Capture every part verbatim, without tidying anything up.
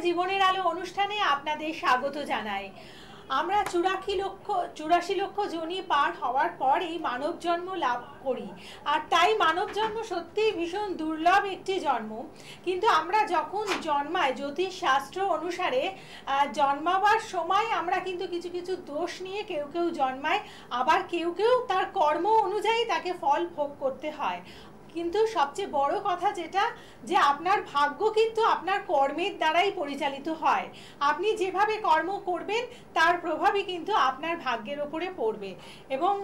জীবনের আলো অনুষ্ঠানে আপনাদের স্বাগত জানাই। আমরা চুরাশি লক্ষ চুরাশি লক্ষ জনই পার হওয়ার পর এই মানব জন্ম লাভ করি, আর তাই মানব জন্ম সত্যিই ভীষণ দুর্লভ একটি জন্ম। কিন্তু আমরা যখন জন্মাই, জ্যোতিষ শাস্ত্র অনুসারে জন্মাবার সময় আমরা কিন্তু কিছু কিছু দোষ নিয়ে কেউ কেউ জন্মায়, আবার কেউ কেউ তার কর্ম অনুযায়ী তাকে ফল ভোগ করতে হয়। কিন্তু সবচেয়ে বড় কথা যেটা, যে আপনার ভাগ্য কিন্তু আপনার কর্মের দ্বারাই পরিচালিত হয়। আপনি যেভাবে কর্ম করবেন তার প্রভাবই কিন্তু আপনার ভাগ্যের ওপরে পড়বে। এবং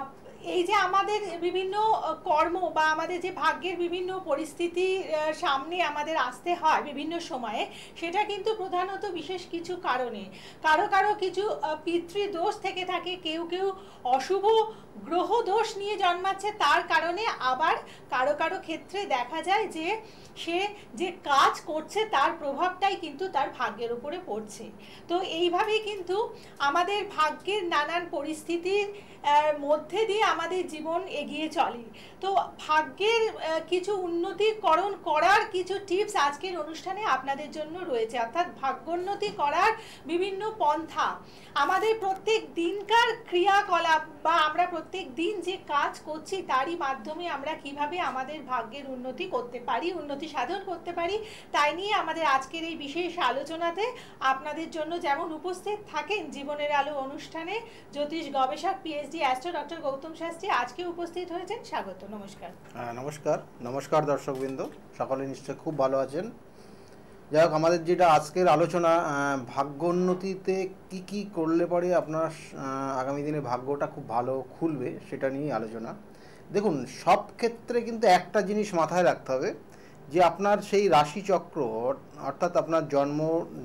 এই যে আমাদের বিভিন্ন কর্ম বা আমাদের যে ভাগ্যের বিভিন্ন পরিস্থিতি সামনে আমাদের আসতে হয় বিভিন্ন সময়ে, সেটা কিন্তু প্রধানত বিশেষ কিছু কারণে, কারো কারো কিছু পিতৃদোষ থেকে থাকে, কেউ কেউ অশুভ গ্রহ দোষ নিয়ে জন্মাচ্ছে তার কারণে, আবার কারো কারো ক্ষেত্রে দেখা যায় যে সে যে কাজ করছে তার প্রভাবটাই কিন্তু তার ভাগ্যের উপরে পড়ছে। তো এইভাবেই কিন্তু আমাদের ভাগ্যের নানান পরিস্থিতির মধ্যে দিয়ে আমাদের জীবন এগিয়ে চলে। তো ভাগ্যের কিছু উন্নতিকরণ করার কিছু টিপস আজকের অনুষ্ঠানে আপনাদের জন্য রয়েছে, অর্থাৎ ভাগ্যোন্নতি করার বিভিন্ন পন্থা। আমাদের প্রত্যেক দিনকার ক্রিয়াকলাপ বা আমরা প্রত্যেক দিন যে কাজ করছি তারই মাধ্যমে আমরা কিভাবে আমাদের ভাগ্যের উন্নতি করতে পারি, উন্নতি সাধন করতে পারি, তাই নিয়ে আমাদের আজকের এই বিশেষ আলোচনাতে আপনাদের জন্য যেমন উপস্থিত থাকেন জীবনের আলো অনুষ্ঠানে জ্যোতিষ গবেষক PhD astro doctor Gautam Shastri, আজকে উপস্থিত হয়েছেন। স্বাগত। নমস্কার। হ্যাঁ, নমস্কার। নমস্কার দর্শকবৃন্দ, সকলে নিশ্চয়ই খুব ভালো আছেন। যাই হোক, আমাদের যেটা আজকের আলোচনা, ভাগ্যোন্নতিতে কি কি করলে পরে আপনার আগামী দিনে ভাগ্যটা খুব ভালো খুলবে সেটা নিয়ে আলোচনা। দেখুন, সব ক্ষেত্রে কিন্তু একটা জিনিস মাথায় রাখতে হবে যে আপনার সেই রাশিচক্র, অর্থাৎ আপনার জন্ম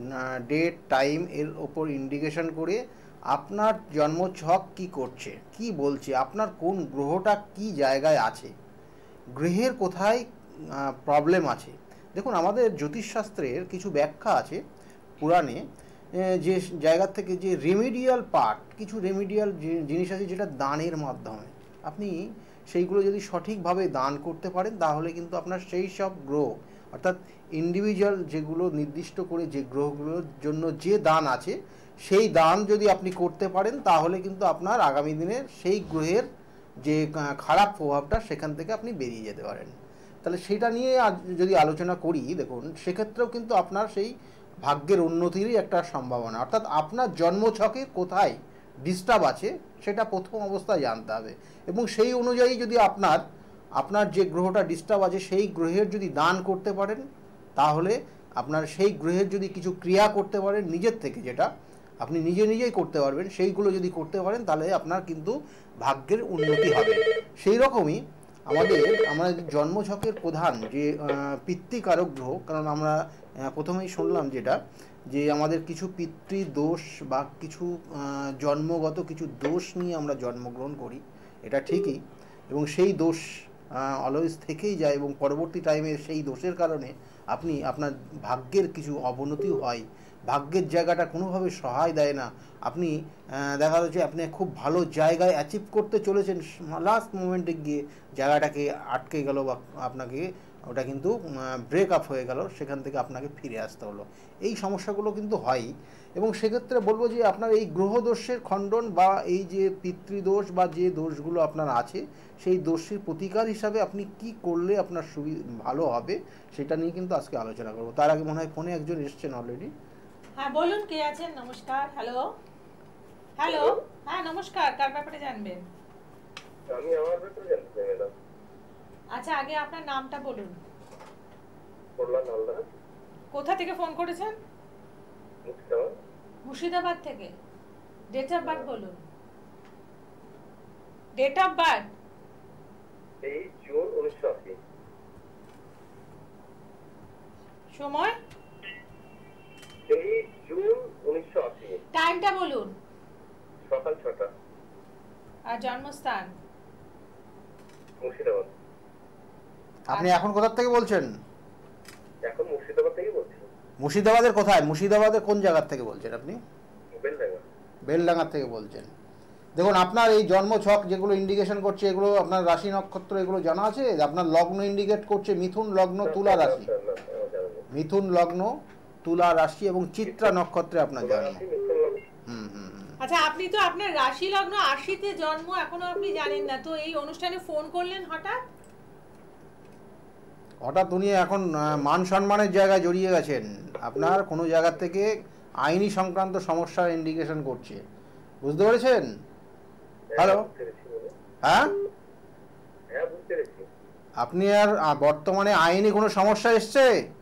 ডেট টাইম এর ওপর ইন্ডিকেশন করে আপনার জন্মছক কি করছে, কি বলছে, আপনার কোন গ্রহটা কি জায়গায় আছে, গ্রহের কোথায় প্রবলেম আছে। দেখুন, আমাদের জ্যোতিষশাস্ত্রের কিছু ব্যাখ্যা আছে পুরাণে, যে জায়গা থেকে যে রেমিডিয়াল পার্ট, কিছু রেমিডিয়াল জিনিস আছে যেটা দানের মাধ্যমে আপনি সেইগুলো যদি সঠিকভাবে দান করতে পারেন তাহলে কিন্তু আপনার সেই সব গ্রহ, অর্থাৎ ইন্ডিভিজুয়াল যেগুলো নির্দিষ্ট করে যে গ্রহগুলোর জন্য যে দান আছে সেই দান যদি আপনি করতে পারেন তাহলে কিন্তু আপনার আগামী দিনের সেই গ্রহের যে খারাপ প্রভাবটা সেখান থেকে আপনি বেরিয়ে যেতে পারেন। তাহলে সেটা নিয়ে যদি আলোচনা করি, দেখুন সেক্ষেত্রেও কিন্তু আপনার সেই ভাগ্যের উন্নতিরই একটা সম্ভাবনা, অর্থাৎ আপনার জন্মছকে কোথায় ডিস্টার্ব আছে সেটা প্রথম অবস্থায় জানতে হবে, এবং সেই অনুযায়ী যদি আপনার আপনার যে গ্রহটা ডিস্টার্ব আছে সেই গ্রহের যদি দান করতে পারেন তাহলে আপনার সেই গ্রহের যদি কিছু ক্রিয়া করতে পারেন নিজের থেকে, যেটা আপনি নিজে নিজেই করতে পারবেন, সেইগুলো যদি করতে পারেন তাহলে আপনার কিন্তু ভাগ্যের উন্নতি হবে। সেই রকমই আমাদের আমাদের জন্মছকের প্রধান যে পিতৃকারক গ্রহ, কারণ আমরা প্রথমেই শুনলাম যেটা, যে আমাদের কিছু পিতৃদোষ বা কিছু জন্মগত কিছু দোষ নিয়ে আমরা জন্মগ্রহণ করি, এটা ঠিকই, এবং সেই দোষ অলওয়েজ থেকেই যায় এবং পরবর্তী টাইমে সেই দোষের কারণে আপনি আপনার ভাগ্যের কিছু অবনতিও হয়, ভাগ্যের জায়গাটা কোনোভাবে সহায় দেয় না। আপনি দেখা যাচ্ছে আপনি খুব ভালো জায়গায় অ্যাচিভ করতে চলেছেন, লাস্ট মোমেন্টে গিয়ে জায়গাটাকে আটকে গেল বা আপনাকে ওটা কিন্তু ব্রেক আপ হয়ে গেল, সেখান থেকে আপনাকে ফিরে আসতে হলো। এই সমস্যাগুলো কিন্তু হয়ই, এবং সেক্ষেত্রে বলবো যে আপনার এই গ্রহদোষের খণ্ডন বা এই যে পিতৃদোষ বা যে দোষগুলো আপনার আছে সেই দোষের প্রতিকার হিসাবে আপনি কি করলে আপনার সুবিধা ভালো হবে সেটা নিয়ে কিন্তু আজকে আলোচনা করবো। তার আগে মনে হয় ফোনে একজন এসছেন অলরেডি। হ্যাঁ, বলুন, কে আছেন? নমস্কার। হ্যালো হ্যালো হ্যাঁ, নমস্কার। কার ব্যাপারে জানবেন? আমি আমার ব্যাপারে জানতে চাই ম্যাডাম। আচ্ছা, আগে আপনার নামটা বলুন। বললাম হালদার। কোথা থেকে ফোন করেছেন? মুর্শিদাবাদ। মুর্শিদাবাদ থেকে। ডেট অফ বার্থ বলুন। ডেট অফ বার্থ তেইশ জুন উনিশশো আশি। সময় তেইশ জুন উনিশশো আশি। টাইমটা বলুন। সকাল ছটা। আর জন্মস্থান? মুর্শিদাবাদ। আপনি এখন কোথা থেকে বলছেন? এখন মুর্শিদাবাদ থেকে বলছি। মুর্শিদাবাদের কোথায়? মুর্শিদাবাদের কোন জায়গা থেকে বলছেন আপনি? বেলডাঙ্গা। বেলডাঙ্গা থেকে বলছেন। দেখুন, আপনার এই জন্মছক যেগুলো ইন্ডিকেশন করছে এগুলো আপনার রাশি নক্ষত্র এগুলো জানা আছে? আপনার লগ্ন ইন্ডিকেট করছে মিথুন লগ্ন তুলা রাশি, মিথুন লগ্ন তুলা রাশি এবং চিত্রা নক্ষত্রে আপনার তুলা জন্ম। রাশি, মিথুন লগ্ন। হুম হুম হুম। আচ্ছা, আপনি তো আপনার রাশি লগ্ন আশিতে জন্ম, এখনো আপনি জানেন না, তো এই অনুষ্ঠানে ফোন করলেন হঠাৎ? হঠাৎ উনি এখন আহ, মান সম্মানের জায়গায় জড়িয়ে গেছেন, আপনার কোনো জায়গা থেকে আইনি সংক্রান্ত সমস্যার ইন্ডিকেশন করছে, বুঝতে পেরেছেন? হ্যালো, হ্যাঁ, বুঝতে পেরেছি বলে। হ্যাঁ, হ্যাঁ, বুঝতে পেরেছি। আপনি আর আহ, বর্তমানে আইনি কোনো সমস্যা এসছে?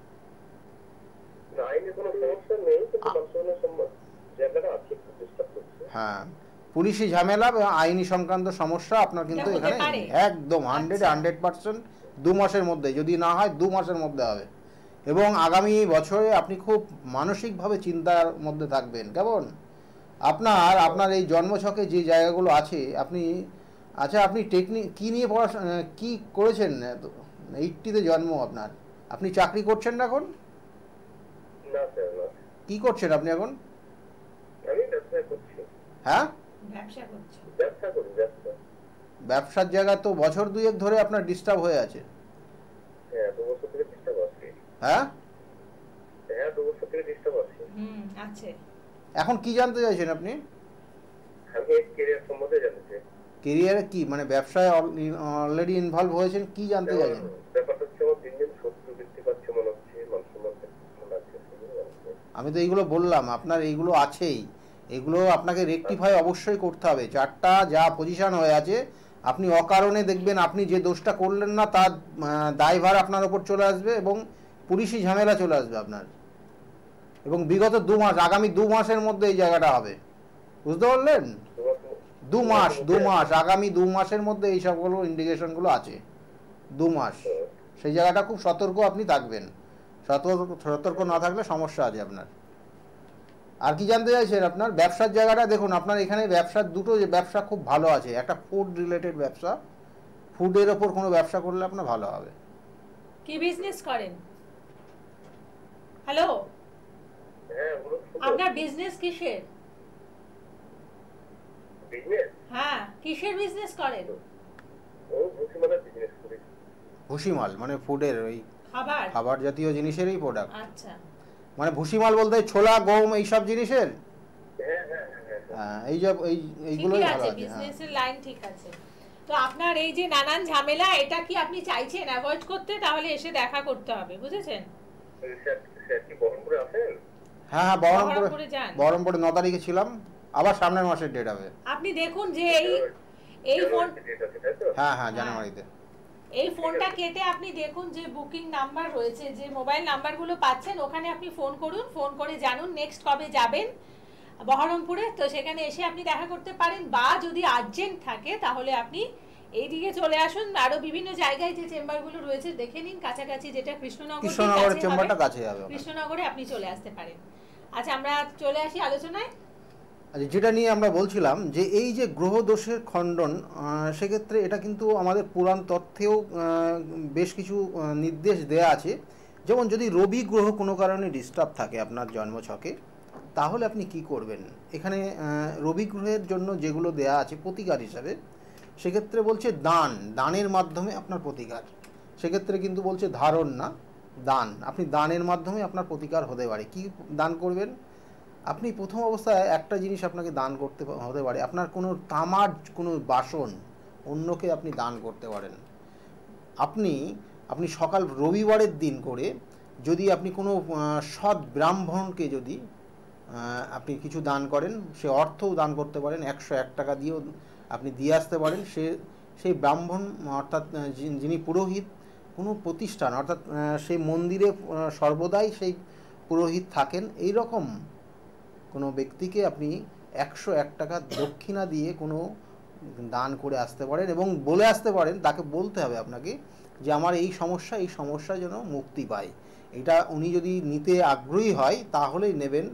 না, আইনে কোনো সমস্যা নেই, কিন্তু পার্সোনাল সম্মান জায়গাটা আছে, একটু ডিস্টার্ব করছে। হ্যাঁ, পুলিশি ঝামেলা বা আইনি সংক্রান্ত সমস্যা আপনার কিন্তু এটা হতে এখানে পারে? একদম হান্ড্রেড আচ্ছা। হান্ড্রেড পার্সেন্ট দু মাসের মধ্যে, যদি না হয় দু মাসের মধ্যে হবে। এবং আগামী বছরে আপনি খুব মানসিকভাবে চিন্তার মধ্যে থাকবেন। কেমন আপনার আপনার এই জন্মছকে যে জায়গাগুলো আছে, আপনি আচ্ছা আপনি টেকনিক কী নিয়ে পড়াশোনা কী করেছেন? এইটটিতে জন্ম আপনার, আপনি চাকরি করছেন না এখন? না স্যার, না। কী করছেন আপনি এখন? আমি ব্যবসা করছি। হ্যাঁ, ব্যবসা করছি। ব্যবসা করি, ব্যবসা। ব্যবসার জায়গা তো বছর দুয়েক ধরে আপনার ডিস্টার্ব হয়ে আছে। হ্যাঁ, দু বছর থেকে ডিস্টার্ব আছে। হ্যাঁ, হ্যাঁ, দু বছর থেকে ডিস্টার্ব আছে। হুম, আছে। এখন কি জানতে চাইছেন আপনি? আমি এই কেরিয়ার সম্বন্ধে জানতে চাই। কেরিয়ারে কি মানে ব্যবসায় অলরেডি ইনভলভ হয়েছেন, কি জানতে যেমন চাইছেন? ব্যাপারটা হচ্ছে, আমার দিন দিন শত্রু বৃদ্ধি পাচ্ছে মনে হচ্ছে, মান সম্মান লাগছে, সেগুলো জানতে চাই। আমি তো এইগুলো বললাম, আপনার এইগুলো আছেই, এগুলো আপনাকে রেকটিফাই অবশ্যই করতে হবে। চারটা যা পজিশন হয়ে আছে, আপনি অকারণে দেখবেন আপনি যে দোষটা করলেন না তার আহ, দায়ভার আপনার ওপর চলে আসবে এবং পুলিশি ঝামেলা চলে আসবে আপনার। এবং বিগত দু মাস, আগামী দু মাসের মধ্যে এই জায়গাটা হবে, বুঝতে পারলেন? দু মাস- দু মাস দু মাস আগামী দু মাসের মধ্যে এই সবগুলো ইন্ডিকেশনগুলো আছে, দু মাস। সেই জায়গাটা খুব সতর্ক আপনি থাকবেন, সতর্ক সতর্ক না থাকলে সমস্যা আছে আপনার। আর কি জানতে চাইছেন? আপনার ব্যবসার জায়গাটা দেখুন, আপনার এখানে ব্যবসার দুটো যে ব্যবসা খুব ভালো আছে, একটা ফুড রিলেটেড ব্যবসা, ফুডের ওপর কোনো ব্যবসা করলে আপনার ভালো হবে। কি বিজনেস করেন? হ্যালো, হ্যাঁ, বলুন। আপনার বিজনেস কিসের? বিজনেস? হ্যাঁ, কিসের বিজনেস করেন? ও ভুসিমালার বিজনেস করি। ভুসিমাল মানে ফুডের ওই খাবার? খাবার জাতীয় জিনিসেরই প্রোডাক্ট। আচ্ছা। মানে ভুসিমাল বলতে ছোলা গম এইসব জিনিসের, হ্যাঁ, হ্যাঁ, হ্যাঁ, হ্যাঁ। হ্যাঁ, এই যে এই এইগুলোই ঠিকই ভালো আছে, আছে। হ্যাঁ, বিজনেসের লাইন ঠিক আছে। তো আপনার এই যে নানান ঝামেলা, এটা কি আপনি চাইছেন অ্যাভয়েড করতে? তাহলে এসে দেখা করতে হবে, বুঝেছেন? স্যার, স্যার কি বহরমপুরে আছেন? হ্যাঁ হ্যাঁ, বহরমপুরে বহরমপুরে যান। বহরমপুরে ন তারিখে ছিলাম, আবার সামনের মাসের ডেট হবে। আপনি দেখুন যে এই এই ফোন জানুয়ারিতে ডেট আছে, তাই তো? হ্যাঁ হ্যাঁ, জানুয়ারিতে। এই ফোনটা কেটে আপনি দেখুন যে বুকিং নাম্বার রয়েছে, যে মোবাইল নাম্বারগুলো পাচ্ছেন, ওখানে আপনি ফোন করুন, ফোন করে জানুন নেক্সট কবে যাবেন বহরমপুরে, তো সেখানে এসে আপনি দেখা করতে পারেন। বা যদি আর্জেন্ট থাকে তাহলে আপনি এইদিকে চলে আসুন, আরো বিভিন্ন জায়গায় যে চেম্বারগুলো রয়েছে দেখে নিন, কাছাকাছি যেটা কৃষ্ণনগর কৃষ্ণনগরের চেম্বারটা কাছে যাবে। কৃষ্ণনগরে আপনি চলে আসতে পারেন। আচ্ছা, আমরা চলে আসি আলোচনায়। আচ্ছা, যেটা নিয়ে আমরা বলছিলাম যে এই যে গ্রহ দোষের খণ্ডন, আহ, সেক্ষেত্রে এটা কিন্তু আমাদের পুরাণ তথ্যেও আহ, বেশ কিছু আহ, নির্দেশ দেয়া আছে। যেমন যদি রবি গ্রহ কোনো কারণে ডিস্টার্ব থাকে আপনার জন্মছকে, তাহলে আপনি কি করবেন? এখানে আহ, রবি গ্রহের জন্য যেগুলো দেয়া আছে প্রতিকার হিসাবে, সেক্ষেত্রে বলছে দান, দানের মাধ্যমে আপনার প্রতিকার। সেক্ষেত্রে কিন্তু বলছে ধারণ না, দান। আপনি দানের মাধ্যমে আপনার প্রতিকার হতে পারে। কি দান করবেন? আপনি প্রথম অবস্থায় একটা জিনিস আপনাকে দান করতে হতে পারে, আপনার কোনো তামার কোনো বাসন অন্যকে আপনি দান করতে পারেন। আপনি আপনি সকাল রবিবারের দিন করে যদি আপনি কোনো আহ, সৎ ব্রাহ্মণকে যদি আহ, আপনি কিছু দান করেন, সে অর্থও দান করতে পারেন, একশো এক টাকা দিয়েও আপনি দিয়ে আসতে পারেন। সে সেই ব্রাহ্মণ অর্থাৎ আহ, যিনি যিনি পুরোহিত, কোনো প্রতিষ্ঠান অর্থাৎ আহ, সেই মন্দিরে আহ, সর্বদাই সেই পুরোহিত থাকেন, এই রকম কোনো ব্যক্তিকে আপনি একশো এক টাকা দক্ষিণা দিয়ে কোনো দান করে আসতে পারেন এবং বলে আসতে পারেন, তাকে বলতে হবে আপনাকে যে আমার এই সমস্যা, এই সমস্যা যেন মুক্তি পায়। এটা উনি যদি নিতে আগ্রহী হয় তাহলেই নেবেন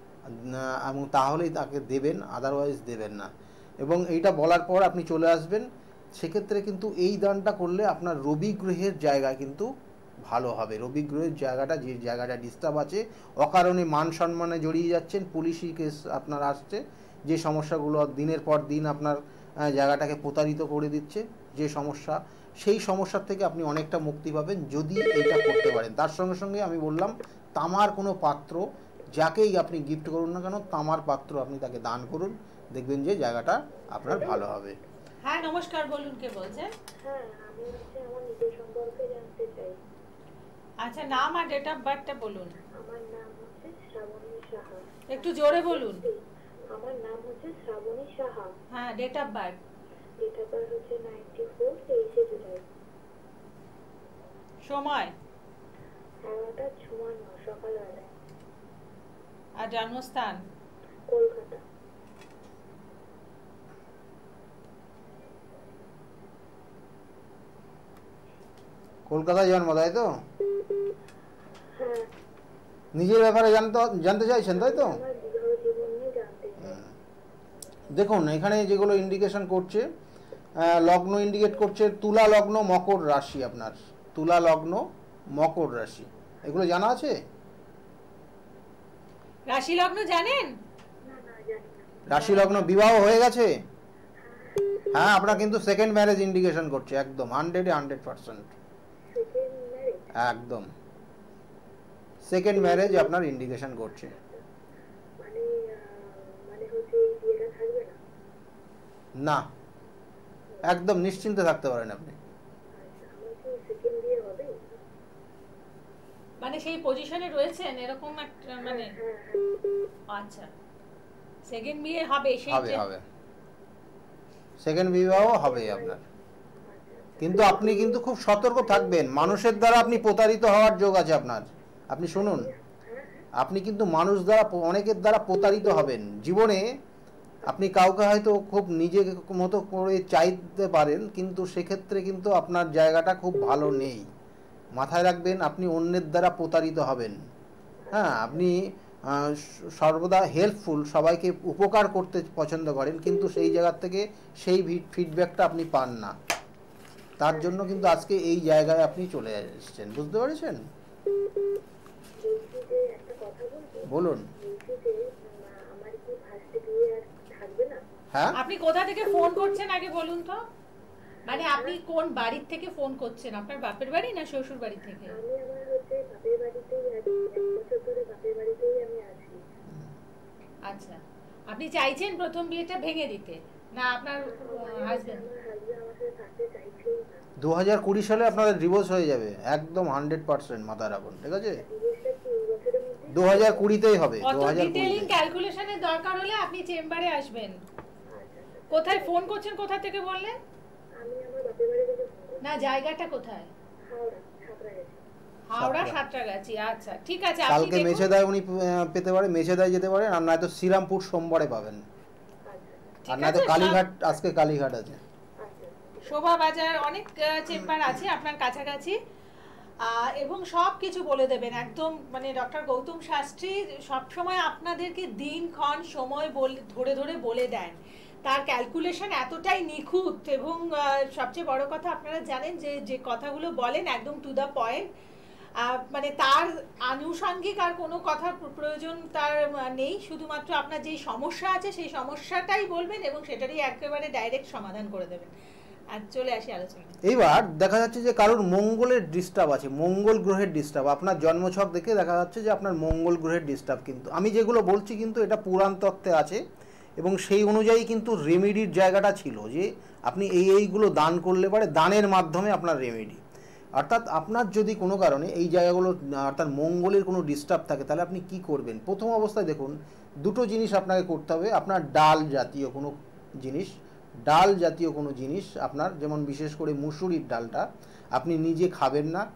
এবং তাহলেই তাকে দেবেন, আদারওয়াইজ দেবেন না। এবং এইটা বলার পর আপনি চলে আসবেন। সেক্ষেত্রে কিন্তু এই দানটা করলে আপনার রবি গ্রহের জায়গায় কিন্তু ভালো হবে। রবি গ্রহের জায়গাটা, যে জায়গাটা ডিস্টার্ব আছে, অকারণে মান সম্মানে জড়িয়ে যাচ্ছেন, পুলিশি কেস আপনার আসছে, যে সমস্যাগুলো দিনের পর দিন আপনার আহ, জায়গাটাকে প্রতারিত করে দিচ্ছে, যে সমস্যা, সেই সমস্যার থেকে আপনি অনেকটা মুক্তি পাবেন যদি এইটা করতে পারেন। তার সঙ্গে সঙ্গে আমি বললাম তামার কোনো পাত্র যাকেই আপনি গিফট করুন না কেন, তামার পাত্র আপনি তাকে দান করুন, দেখবেন যে জায়গাটা আপনার ভালো হবে। হ্যাঁ নমস্কার, বলুন কে বলছেন? হ্যাঁ, আমি হচ্ছে আমার নিজের সম্পর্কে জানতে চাই। আচ্ছা, নাম আর ডেট অফ বার্থটা বলুন। আমার নাম হচ্ছে শ্রাবণী সাহা। একটু জোরে বলুন। আমার নাম হচ্ছে শ্রাবণী সাহা। হ্যাঁ, date of birth. Date of birth হচ্ছে নাইনটি ফোর তেইশে জুলাই। সময় এগারোটা চুয়ান্ন সকালবেলায়। আর জন্মস্থান? কলকাতা। কলকাতায় জন্ম, তাই তো? হ্যাঁ, নিজের ব্যাপারে জানতে জানতে চাইছেন, তাই তো? আমার বিবাহ জীবন নিয়ে জানতে চাই। দেখুন এখানে যেগুলো ইন্ডিকেশন করছে, আহ, লগ্ন ইন্ডিকেট করছে তুলা লগ্ন মকর রাশি, আপনার তুলা লগ্ন মকর রাশি, এগুলো জানা আছে? রাশি লগ্ন জানেন? না না, জানি না। রাশি লগ্ন বিবাহ হয়ে গেছে? হ্যাঁ, আপনার কিন্তু সেকেন্ড ম্যারেজ ইন্ডিকেশন করছে, একদম হান্ড্রেডে হান্ড্রেড পার্সেন্ট, সেকেন্ড ম্যারেজ? একদম সেকেন্ড ম্যারেজ আপনার ইন্ডিকেশন করছে। মানে আহ, মানে হচ্ছে এই বিয়েটা থাকবে না? না, একদম নিশ্চিন্তে থাকতে পারেন আপনি। আচ্ছা, আমার কি সেকেন্ড বিয়ে হবে? মানে সেই পজিশনে রয়েছেন এরকম একটা, মানে হ্যাঁ হ্যাঁ। আচ্ছা, সেকেন্ড বিয়ে হবে সেই হবে যে- হবে সেকেন্ড বিবাহ হবে আপনার, কিন্তু আপনি কিন্তু খুব সতর্ক থাকবেন, মানুষের দ্বারা আপনি প্রতারিত হওয়ার যোগ আছে আপনার। আপনি শুনুন, আপনি কিন্তু মানুষ দ্বারা, অনেকের দ্বারা প্রতারিত হবেন জীবনে। আপনি কাউকে হয়তো খুব নিজের মতো করে চাইতে পারেন, কিন্তু সেক্ষেত্রে কিন্তু আপনার জায়গাটা খুব ভালো নেই। মাথায় রাখবেন, আপনি অন্যের দ্বারা প্রতারিত হবেন। হ্যাঁ, আপনি আহ, সর্বদা হেল্পফুল, সবাইকে উপকার করতে পছন্দ করেন, কিন্তু সেই জায়গার থেকে সেই ফিডব্যাকটা আপনি পান না। তার জন্য কিন্তু আজকে এই জায়গায় আপনি চলে এসেছেন, বুঝতে পেরেছেন? বলছি যে একটা কথা বলবো। বলুন। বলছি যে উম, আমার কি ফার্স্ট বিয়ে আর থাকবে না? হ্যাঁ, আপনি কোথা থেকে ফোন করছেন আগে বলুন তো? মানে আপনি কোন বাড়ির থেকে ফোন করছেন? আপনার বাপের বাড়ি না শ্বশুর বাড়ি থেকে? আমি আমার হচ্ছে বাপের বাড়িতেই আছি, এক বছর ধরে বাপের বাড়িতেই আমি আছি। আচ্ছা, আপনি চাইছেন প্রথম বিয়েটা ভেঙে দিতে, না আপনার হাজবেন্ড? আমার হাজবেন্ড আমার সাথে থাকতে চাইছেই না। দু হাজার কুড়ি সালে আপনাদের ডিভোর্স হয়ে যাবে, একদম হান্ড্রেড পার্সেন্ট মাথায় রাখুন, ঠিক আছে? ডিভোর্সটা কি এই বছরের মধ্যে? দু হাজার কুড়িতেই হবে, কত দু হাজার ডিটেইলিং কুড়িতে। ক্যালকুলেশনের দরকার হলে আপনি চেম্বারে আসবেন। আচ্ছা আচ্ছা। কোথায় ফোন করছেন, কোথা থেকে বললেন? আমি আমার বাপের বাড়ি থেকে ফোন করছি। না, জায়গাটা কোথায়? হাওড়া, ছাপড়া গেছি। হাওড়া সাতটা। সাঁতরাগাছি। আচ্ছা ঠিক আছে, আপনি কালকে দেখুন। মেছেদায় উনি আহ, পেতে পারে, মেছেদায় যেতে পারেন, আর নয়তো শ্রীরামপুর সোমবারে পাবেন, আচ্ছা আর ঠিক নয়তো আছে, কালীঘাট, আজকে কালীঘাট আছে। আচ্ছা। শোভা বাজার অনেক চেম্বার আছে আপনার কাছাকাছি, আহ, এবং সব কিছু বলে দেবেন একদম। মানে ডক্টর গৌতম শাস্ত্রী সবসময় আপনাদেরকে দিনক্ষণ সময় বলে ধরে ধরে বলে দেন। তার ক্যালকুলেশন এতটাই নিখুঁত, এবং আহ, সবচেয়ে বড় কথা আপনারা জানেন যে যে কথাগুলো বলেন একদম টু দ্য পয়েন্ট। মানে তার আনুষঙ্গিক আর কোনো কথার প্রয়োজন তার আহ, নেই, শুধুমাত্র আপনার যেই সমস্যা আছে সেই সমস্যাটাই বলবেন এবং সেটারই একেবারে ডাইরেক্ট সমাধান করে দেবেন। আর চলে আসি আলোচনা। এইবার দেখা যাচ্ছে যে কারোর মঙ্গলের ডিস্টার্ব আছে, মঙ্গল গ্রহের ডিস্টার্ব, আপনার জন্মছক দেখে দেখা যাচ্ছে যে আপনার মঙ্গল গ্রহের ডিস্টার্ব। কিন্তু আমি যেগুলো বলছি কিন্তু এটা পুরাণ তত্ত্বে আছে, এবং সেই অনুযায়ী কিন্তু রেমেডির জায়গাটা ছিল যে আপনি এই এইগুলো দান করলে পারে, দানের মাধ্যমে আপনার রেমেডি। অর্থাৎ আপনার যদি কোনো কারণে এই জায়গাগুলো অর্থাৎ মঙ্গলের কোনো ডিস্টার্ব থাকে, তাহলে আপনি কি করবেন? প্রথম অবস্থায় দেখুন, দুটো জিনিস আপনাকে করতে হবে। আপনার ডাল জাতীয় কোনো জিনিস, ডাল জাতীয় কোনো জিনিস আপনার, যেমন বিশেষ করে মুসুরির ডালটা আপনি নিজে খাবেন না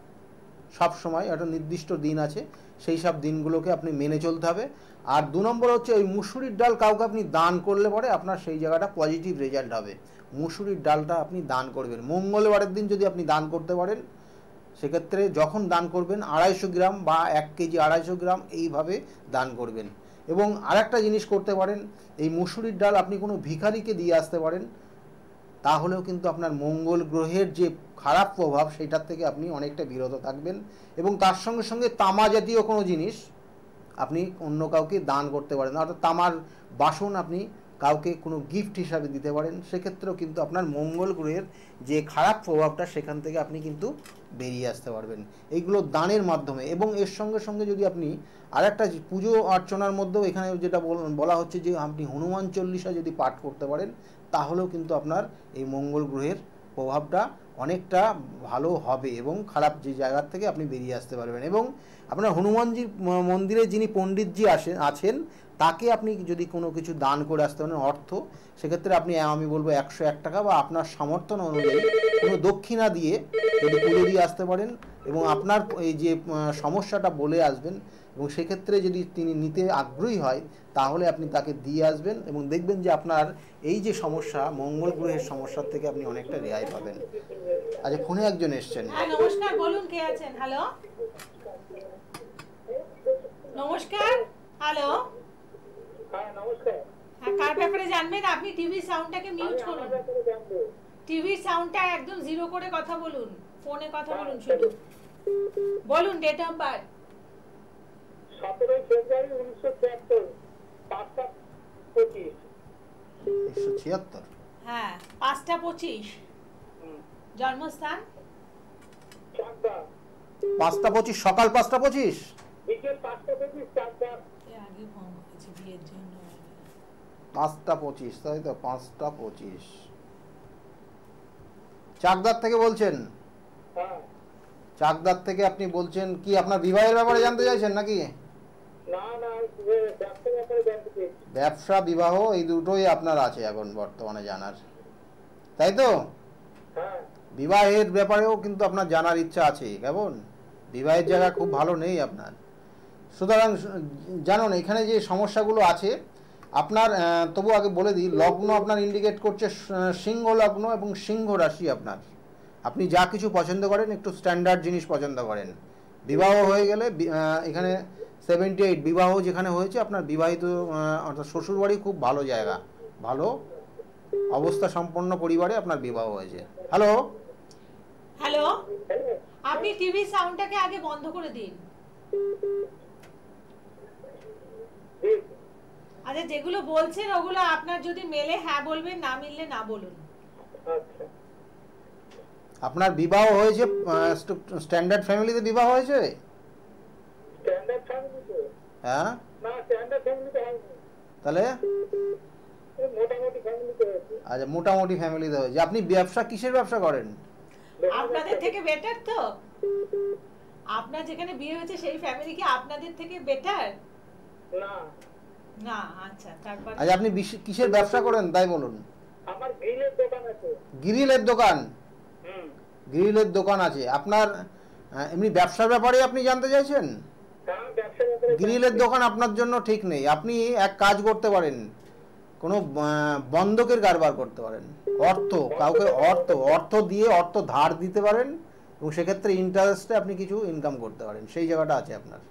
সব সময়, একটা নির্দিষ্ট দিন আছে, সেই সব দিনগুলোকে আপনি মেনে চলতে হবে। আর দু নম্বর হচ্ছে ওই মুসুরির ডাল কাউকে আপনি দান করলে পরে আপনার সেই জায়গাটা পজিটিভ রেজাল্ট হবে। মুসুরির ডালটা আপনি দান করবেন মঙ্গলবারের দিন, যদি আপনি দান করতে পারেন সেক্ষেত্রে যখন দান করবেন আড়াইশো গ্রাম বা এক কেজি আড়াইশো গ্রাম এইভাবে দান করবেন। এবং আরেকটা জিনিস করতে পারেন, এই মুসুরির ডাল আপনি কোনো ভিখারিকে দিয়ে আসতে পারেন, তাহলেও কিন্তু আপনার মঙ্গল গ্রহের যে খারাপ প্রভাব সেটার থেকে আপনি অনেকটা বিরত থাকবেন। এবং তার সঙ্গে সঙ্গে তামা জাতীয় কোনো জিনিস আপনি অন্য কাউকে দান করতে পারেন, অর্থাৎ তামার বাসন আপনি কাউকে কোনো গিফট হিসাবে দিতে পারেন, সেক্ষেত্রেও কিন্তু আপনার মঙ্গল গ্রহের যে খারাপ প্রভাবটা সেখান থেকে আপনি কিন্তু বেরিয়ে আসতে পারবেন এইগুলো দানের মাধ্যমে। এবং এর সঙ্গে সঙ্গে যদি আপনি আর একটা পুজো অর্চনার মধ্যেও এখানে যেটা বলা হচ্ছে যে আপনি হনুমান চল্লিশা যদি পাঠ করতে পারেন তাহলেও কিন্তু আপনার এই মঙ্গল গ্রহের প্রভাবটা অনেকটা ভালো হবে এবং খারাপ যে জায়গার থেকে আপনি বেরিয়ে আসতে পারবেন। এবং আপনার হনুমানজির মন্দিরে যিনি পণ্ডিতজি আসেন আছেন তাকে আপনি যদি কোনো কিছু দান করে আসতে পারেন অর্থ, সেক্ষেত্রে আপনি আমি বলবো একশো এক টাকা বা আপনার সামর্থ্য অনুযায়ী কোনো দক্ষিণা দিয়ে যদি পুজো দিয়ে আসতে পারেন এবং আপনার এই যে সমস্যাটা বলে আসবেন এবং সেক্ষেত্রে যদি তিনি নিতে আগ্রহী হয় তাহলে আপনি তাকে দিয়ে আসবেন এবং দেখবেন যে আপনার এই যে সমস্যা মঙ্গল গ্রহের সমস্যার থেকে আপনি অনেকটা রেহাই পাবেন। আচ্ছা, ফোনে একজন এসছেন। হ্যাঁ, নমস্কার, বলুন কে আছেন? হ্যালো, নমস্কার। হ্যালো, হ্যাঁ নমস্কার। হ্যাঁ, কার ব্যাপারে জানবেন? আপনি টিভির সাউন্ডটাকে মিউট করুন। টিভির সাউন্ডটা একদম জিরো করে কথা বলুন, ফোনে কথা বলুন শুধু। বলুন ডেট অফ বার্থ। সতেরোই ফেব্রুয়ারি উনিশশো ছিয়াত্তর, পাঁচটা পঁচিশ। একশো ছিয়াত্তর, হ্যাঁ, পাঁচটা পঁচিশ। জন্মস্থান? চাকদা। পাঁচটা পঁচিশ, সকাল পাঁচটা পঁচিশ, বিকেল পাঁচটা পঁচিশ, চাকদা। আগে ফোন করেছি বিয়ের জন্য। পাঁচটা পঁচিশ, তাই তো? পাঁচটা পঁচিশ, চাকদার থেকে বলছেন? হ্যাঁ। চাকদার থেকে আপনি বলছেন কি আপনার বিবাহের ব্যাপারে জানতে চাইছেন নাকি? না না, ব্যবসার ব্যাপারে জানতে চেয়েছি। ব্যবসা বিবাহ এই দুটোই আপনার আছে এখন বর্তমানে জানার, তাই তো? হ্যাঁ। বিবাহের ব্যাপারেও কিন্তু আপনার জানার ইচ্ছা আছে, কেমন বিবাহের জায়গা খুব ভালো নেই আপনার। সুতরাং জানুন এখানে যে সমস্যাগুলো আছে আপনার, তবু আগে বলে দিই লগ্ন আপনার ইন্ডিকেট করছে সিংহ লগ্ন এবং সিংহ রাশি আপনার। আপনি যা কিছু পছন্দ করেন একটু স্ট্যান্ডার্ড জিনিস পছন্দ করেন। বিবাহ হয়ে গেলে এখানে সেভেন্টি এইট বিবাহ যেখানে হয়েছে আপনার বিবাহিত অর্থাৎ শ্বশুরবাড়ি খুব ভালো জায়গা, ভালো অবস্থা সম্পন্ন পরিবারে আপনার বিবাহ হয়েছে। হ্যালো হ্যালো, আপনি টিভি সাউন্ডটাকে আগে বন্ধ করে দিন। আচ্ছা, যেগুলো বলছেন ওগুলো আপনার যদি মেলে হ্যাঁ বলবেন, না মিললে না বলুন। আচ্ছা। আপনার বিবাহ হয়েছে স্ট্যান্ডার্ড ফ্যামিলিতে বিবাহ হয়েছে? স্ট্যান্ডার্ড ফ্যামিলিতে? হ্যাঁ। না, স্ট্যান্ডার্ড ফ্যামিলিতে হয়নি। তাহলে মোটামুটি ফ্যামিলিতে হয়েছে। আচ্ছা, মোটামুটি ফ্যামিলিতে হয়েছে। আপনি ব্যবসা কিসের ব্যবসা করেন? আপনাদের থেকে বেটার তো? আপনার যেখানে বিয়ে হয়েছে সেই ফ্যামিলি কি আপনাদের থেকে বেটার? না না। আচ্ছা, তারপর? আচ্ছা, আপনি কিসের ব্যবসা করেন তাই বলুন। আমার গ্রিলের দোকান আছে। গ্রিলের দোকান? হুম। গ্রিলের দোকান আছে আপনার। এমনি ব্যবসার ব্যাপারে আপনি জানতে চাইছেন? হ্যাঁ, ব্যবসার ব্যাপারে। গ্রিলের দোকান আপনার জন্য ঠিক নেই। আপনি এক কাজ করতে পারেন, কোনো বন্ধকের কারবার করতে পারেন। অর্থ কাউকে অর্থ অর্থ দিয়ে অর্থ ধার দিতে পারেন এবং সেক্ষেত্রে ইন্টারেস্টে আপনি কিছু ইনকাম করতে পারেন, সেই জায়গাটা আছে আপনার।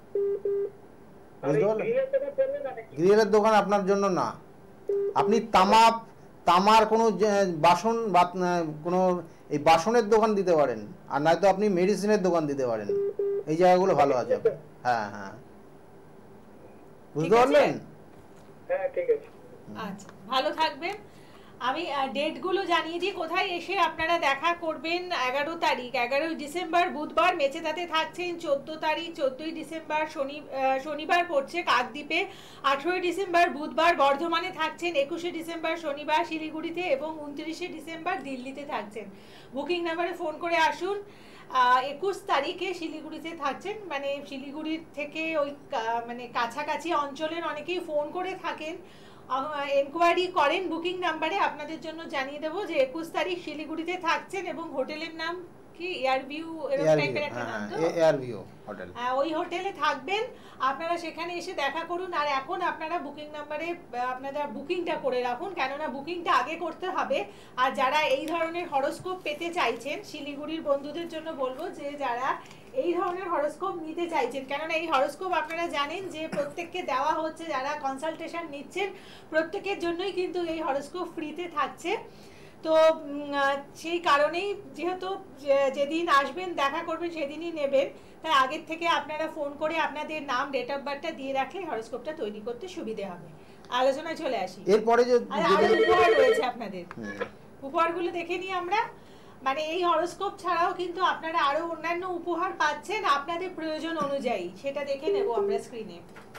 বুঝতে পারলেন? গ্রিলের দোকান আপনার জন্য না। আপনি তামা তামার কোনো বাসন বা কোনো এই বাসনের দোকান দিতে পারেন, আর নয়তো আপনি মেডিসিনের দোকান দিতে পারেন। এই জায়গাগুলো ভালো আছে। হ্যাঁ হ্যাঁ, বুঝতে পারলেন? হ্যাঁ, ঠিক আছে। আচ্ছা, ভালো থাকবেন। আমি ডেটগুলো জানিয়ে দিই কোথায় এসে আপনারা দেখা করবেন। এগারো তারিখ এগারোই ডিসেম্বর বুধবার মেচেদাতে থাকছেন। চোদ্দ তারিখ চোদ্দই ডিসেম্বর শনি শনিবার পড়ছে কাকদ্বীপে। আঠেরোই ডিসেম্বর বুধবার বর্ধমানে থাকছেন। একুশে ডিসেম্বর শনিবার শিলিগুড়িতে এবং উনত্রিশে ডিসেম্বর দিল্লিতে থাকছেন। বুকিং নাম্বারে ফোন করে আসুন। একুশ তারিখে শিলিগুড়িতে থাকছেন, মানে শিলিগুড়ির থেকে ওই মানে কাছাকাছি অঞ্চলের অনেকেই ফোন করে থাকেন, এনকোয়ারি করেন বুকিং নাম্বারে। আপনাদের জন্য জানিয়ে দেবো যে একুশ তারিখ শিলিগুড়িতে থাকছেন এবং হোটেলের নাম কি এয়ার ভিউ এরকম টাইপের একটা নাম তো, এয়ার ভিউ হোটেল। হ্যাঁ, ওই হোটেলে থাকবেন। আপনারা সেখানে এসে দেখা করুন। আর এখন আপনারা বুকিং নাম্বারে আপনারা বুকিংটা করে রাখুন, কেননা বুকিংটা আগে করতে হবে। আর যারা এই ধরনের হরোস্কোপ পেতে চাইছেন, শিলিগুড়ির বন্ধুদের জন্য বলবো যে যারা এই ধরনের হরোস্কোপ নিতে চাইছেন, কেননা এই হরোস্কোপ আপনারা জানেন যে প্রত্যেককে দেওয়া হচ্ছে, যারা কনসালটেশন নিচ্ছেন প্রত্যেকের জন্যই কিন্তু এই হরোস্কোপ ফ্রিতে থাকছে। তো সেই কারণেই যেহেতু যেদিন আসবেন দেখা করবেন সেদিনই নেবেন, তাই আগের থেকে আপনারা ফোন করে আপনাদের নাম ডেট অফ বার্থটা দিয়ে রাখলে হরোস্কোপটা তৈরি করতে সুবিধে হবে। আলোচনায় চলে আসি। এরপরে যে আর আরো যেটা- উপহার রয়েছে আপনাদের, হুম। উপহারগুলো দেখে নিই আমরা। মানে এই হরোস্কোপ ছাড়াও কিন্তু আপনারা আরো অন্যান্য উপহার পাচ্ছেন আপনাদের প্রয়োজন অনুযায়ী, সেটা দেখে নেব আমরা স্ক্রিনে।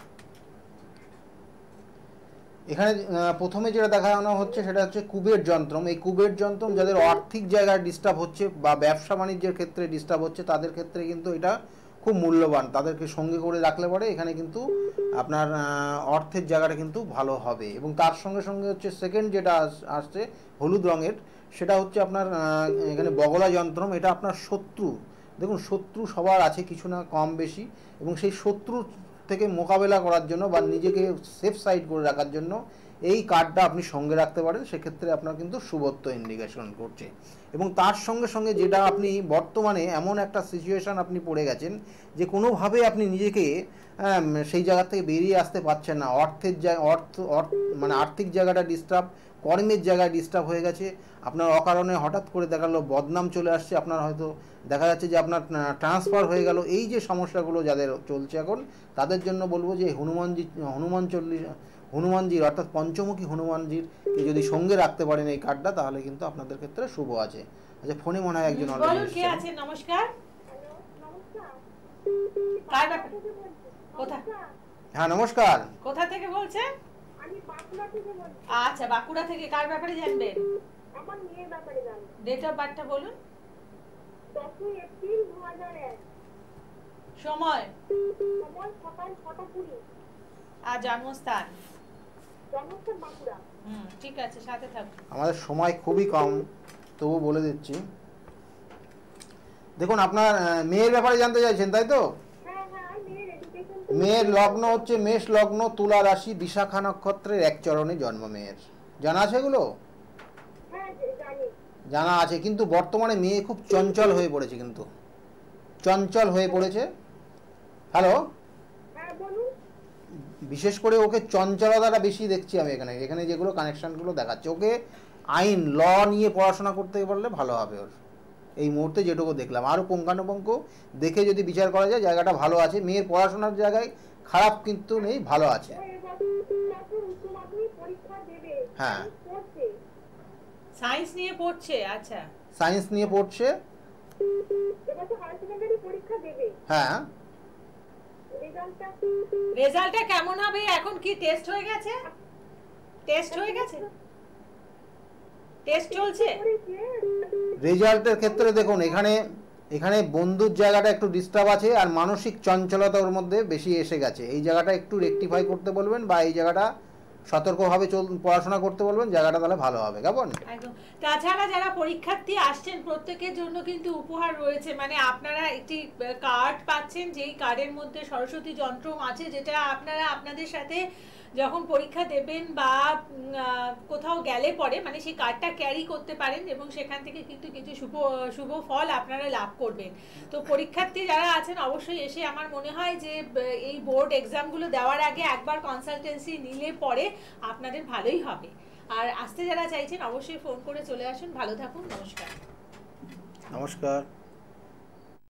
এখানে আহ, প্রথমে যেটা দেখানো হচ্ছে সেটা হচ্ছে কুবের যন্ত্রম। এই কুবের যন্ত্রম যাদের আর্থিক জায়গায় ডিস্টার্ব হচ্ছে বা ব্যবসা বাণিজ্যের ক্ষেত্রে ডিস্টার্ব হচ্ছে তাদের ক্ষেত্রে কিন্তু এটা খুব মূল্যবান। তাদেরকে সঙ্গে করে রাখলে পরে এখানে কিন্তু আপনার আহ, অর্থের জায়গাটা কিন্তু ভালো হবে। এবং তার সঙ্গে সঙ্গে হচ্ছে সেকেন্ড যেটা আস- আসছে হলুদ রঙের, সেটা হচ্ছে আপনার আহ, এখানে বগলা যন্ত্রম। এটা আপনার শত্রু, দেখুন শত্রু সবার আছে কিছু না কম বেশি, এবং সেই শত্রু থেকে মোকাবেলা করার জন্য বা নিজেকে সেফ সাইড করে রাখার জন্য এই কার্ডটা আপনি সঙ্গে রাখতে পারেন। সেক্ষেত্রে আপনার কিন্তু শুভত্ব ইন্ডিকেশন করছে। এবং তার সঙ্গে সঙ্গে যেটা আপনি বর্তমানে এমন একটা সিচুয়েশান আপনি পড়ে গেছেন যে কোনোভাবে আপনি নিজেকে আম, সেই জায়গা থেকে বেরিয়ে আসতে পারছেন না। অর্থের জায়গা অর্থ অর্থ মানে আর্থিক জায়গাটা ডিস্টার্ব, কর্মের জায়গায় ডিস্টার্ব হয়ে গেছে। আপনার অকারণে হঠাৎ করে দেখা গেলো বদনাম চলে আসছে, আপনার হয়তো দেখা যাচ্ছে যে আপনার ট্রান্সফার হয়ে গেল। এই যে সমস্যাগুলো যাদের চলছে এখন, তাদের জন্য বলবো যে হনুমানজি হনুমান চল্লিশ হনুমানজির অর্থাৎ পঞ্চমুখী হনুমানজির যদি সঙ্গে রাখতে পারেন এই কার্ডটা, তাহলে কিন্তু আপনাদের ক্ষেত্রে শুভ আছে। আচ্ছা, ফোনে মনে হয় একজন বলুন অলরেডি কে আছেন? নমস্কার। হ্যালো, নমস্কার। কার ব্যাপারে? থেকে বলছি। কোথা নমস্কার। হ্যাঁ নমস্কার। কোথা থেকে বলছেন? আমি বাঁকুড়া থেকে বলছি। আচ্ছা, বাঁকুড়া থেকে। কার ব্যাপারে জানবেন? আমার মেয়ের ব্যাপারে জানবো। ডেট অফ বার্থটা বলুন। দশই এপ্রিল দু হাজার এক। সময় সময় সকাল ছটা কুড়ি। আর জন্মস্থান? জন্মস্থান বাঁকুড়া। হুম, ঠিক আছে, সাথে থাকুন। আমাদের সময় খুবই কম, তবু বলে দিচ্ছি। দেখুন আপনার আহ, মেয়ের ব্যাপারে জানতে চাইছেন, তাই তো? হ্যাঁ হ্যাঁ, মেয়ের এডুকেশন। মেয়ের লগ্ন হচ্ছে মেষ লগ্ন, তুলা রাশি, বিশাখা নক্ষত্রের এক চরণে জন্ম মেয়ের। জানা আছে এগুলো? হ্যাঁ যে- জানি। জানা আছে, কিন্তু বর্তমানে মেয়ে খুব চঞ্চল হয়ে পড়েছে, কিন্তু চঞ্চল হয়ে পড়েছে। হ্যালো, হ্যাঁ বলুন। বিশেষ করে ওকে চঞ্চলতাটা বেশি দেখছি আমি এখানে। এখানে যেগুলো কানেকশানগুলো দেখাচ্ছে, ওকে আইন ল নিয়ে পড়াশোনা করতে পারলে ভালো হবে ওর। এই মুহূর্তে যেটুকু দেখলাম, আরও পুঙ্খানুপুঙ্খ দেখে যদি বিচার করা যায় জায়গাটা ভালো আছে। মেয়ের পড়াশোনার জায়গায় খারাপ কিন্তু নেই, ভালো আছে। ও এবছর উচ্চ মাধ্যমিক পরীক্ষা দেবে। হ্যাঁ। পড়ছে। সায়েন্স নিয়ে পড়ছে? আচ্ছা, সায়েন্স নিয়ে পড়ছে। এবছর হায়ার সেকেন্ডারি পরীক্ষা দেবে। হ্যাঁ, রেজাল্টটা রেজাল্টটা কেমন হবে? এখন কি টেস্ট হয়ে গেছে? টেস্ট হয়ে গেছে? টেস্ট চলছে? করেছে। রেজাল্টের ক্ষেত্রে দেখুন এখানে এখানে বন্ধুর জায়গাটা একটু ডিস্টার্ব আছে, আর মানসিক চঞ্চলতা ওর মধ্যে বেশি এসে গেছে। এই জায়গাটা একটু রেকটিফাই করতে বলবেন, বা এই জায়গাটা সতর্কভাবে চল পড়াশোনা করতে বলবেন, জায়গাটা তাহলে ভালো হবে। কেমন? একদম। তাছাড়া যারা পরীক্ষার্থী আসছেন প্রত্যেকের জন্য কিন্তু উপহার রয়েছে। মানে আপনারা একটি কার্ড পাচ্ছেন, যেই কার্ডের মধ্যে সরস্বতী যন্ত্রম আছে, যেটা আপনারা আপনাদের সাথে যখন পরীক্ষা দেবেন বা উম, আহ, কোথাও গেলে পরে মানে সেই কার্ডটা ক্যারি করতে পারেন, এবং সেখান থেকে কিন্তু কিছু শুভ শুভ ফল আপনারা লাভ করবেন। তো পরীক্ষার্থী যারা আছেন অবশ্যই এসে, আমার মনে হয় যে ব- এই বোর্ড এক্সামগুলো দেওয়ার আগে একবার কনসালটেন্সি নিলে পরে আপনাদের ভালোই হবে। আর আসতে যারা চাইছেন অবশ্যই ফোন করে চলে আসুন। ভালো থাকুন, নমস্কার। নমস্কার।